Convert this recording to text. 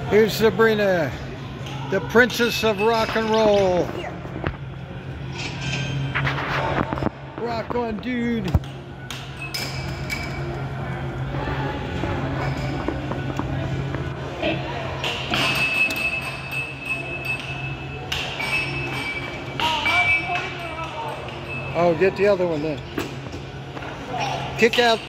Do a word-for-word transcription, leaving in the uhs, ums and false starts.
Here's Xabrina, the princess of rock and roll. Rock on, dude. Oh, get the other one then. Kick out.